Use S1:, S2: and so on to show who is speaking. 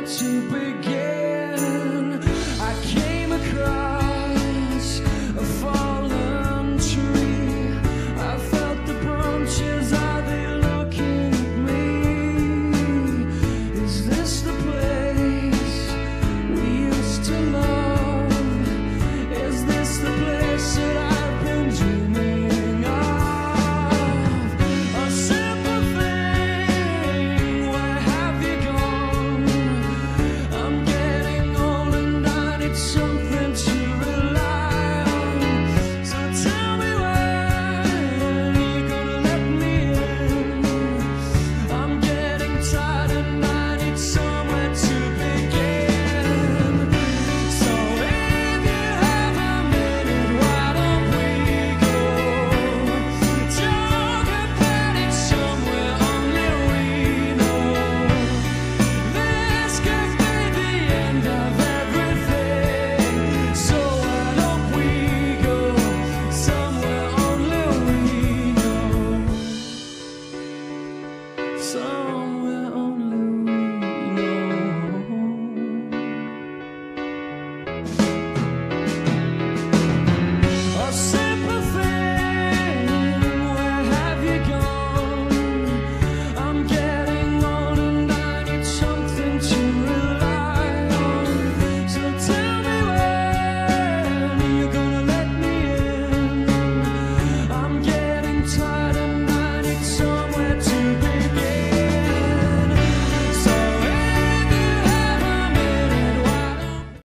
S1: to begin. I came across a fallen tree. I felt the branches, are they looking at me? Is this the place we used to love? Is this the place that I've been dreaming of? A simple thing, where have you gone? I'm getting old and I need something to rely on. So tell me when you're gonna let me in. I'm getting tired and I need somewhere to begin. So if you have a minute, why don't we go talk about it somewhere only we know? This could be the end of everything. So why don't we go somewhere only we know?